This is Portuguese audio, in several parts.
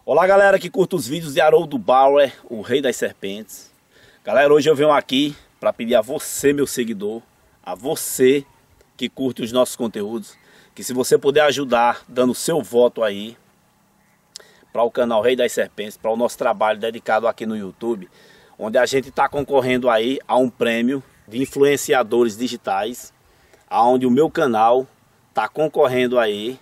Olá galera que curta os vídeos de Haroldo Bauer, o rei das serpentes. Galera, hoje eu venho aqui para pedir a você, meu seguidor, a você que curte os nossos conteúdos, que se você puder ajudar dando seu voto aí para o canal Rei das Serpentes, para o nosso trabalho dedicado aqui no YouTube, onde a gente está concorrendo aí a um prêmio de influenciadores digitais, aonde o meu canal está concorrendo aí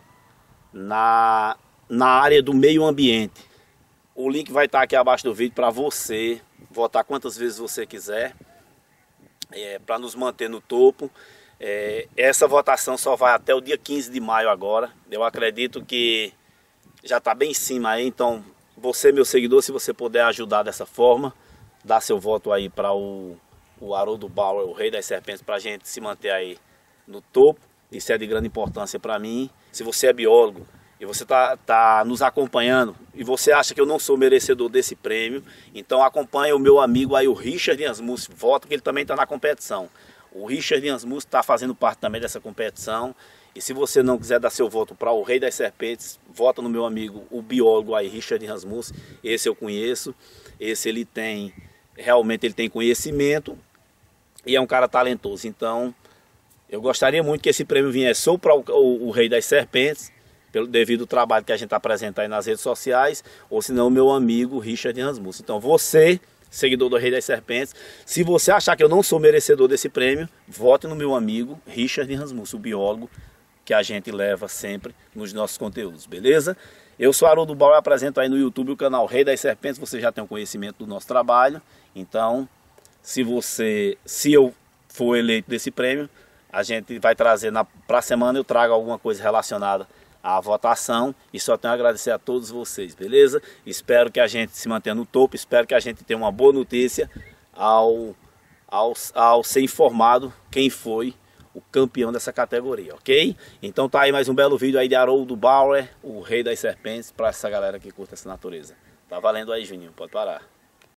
na área do meio ambiente. O link vai estar aqui abaixo do vídeo para você votar quantas vezes você quiser, para nos manter no topo. Essa votação só vai até o dia 15 de maio agora. Eu acredito que já está bem em cima aí, então você, meu seguidor, se você puder ajudar dessa forma, dá seu voto aí para o Haroldo Bauer, o rei das serpentes, para a gente se manter aí no topo. Isso é de grande importância para mim. Se você é biólogo e você tá nos acompanhando e você acha que eu não sou merecedor desse prêmio, então acompanha o meu amigo aí, o Richard Ansmus, vota, que ele também está na competição. O Richard Ansmus está fazendo parte também dessa competição. E se você não quiser dar seu voto para o Rei das Serpentes, vota no meu amigo, o biólogo aí, Richard Ansmus. Esse eu conheço, esse ele tem, realmente ele tem conhecimento e é um cara talentoso. Então eu gostaria muito que esse prêmio viesse ou para o Rei das Serpentes, pelo devido ao trabalho que a gente apresenta aí nas redes sociais, ou se não o meu amigo Richard Ansmus. Então você, seguidor do Rei das Serpentes, se você achar que eu não sou merecedor desse prêmio, vote no meu amigo Richard Ansmus, o biólogo que a gente leva sempre nos nossos conteúdos, beleza? Eu sou Haroldo Bauer, apresento aí no YouTube o canal Rei das Serpentes. Você já tem um conhecimento do nosso trabalho, então se eu for eleito desse prêmio, a gente vai trazer para a semana, eu trago alguma coisa relacionada à votação, e só tenho a agradecer a todos vocês, beleza? Espero que a gente se mantenha no topo, espero que a gente tenha uma boa notícia ao ser informado quem foi o campeão dessa categoria, ok? Então tá aí mais um belo vídeo aí de Haroldo Bauer, o rei das serpentes, para essa galera que curta essa natureza. Tá valendo aí, Juninho, pode parar.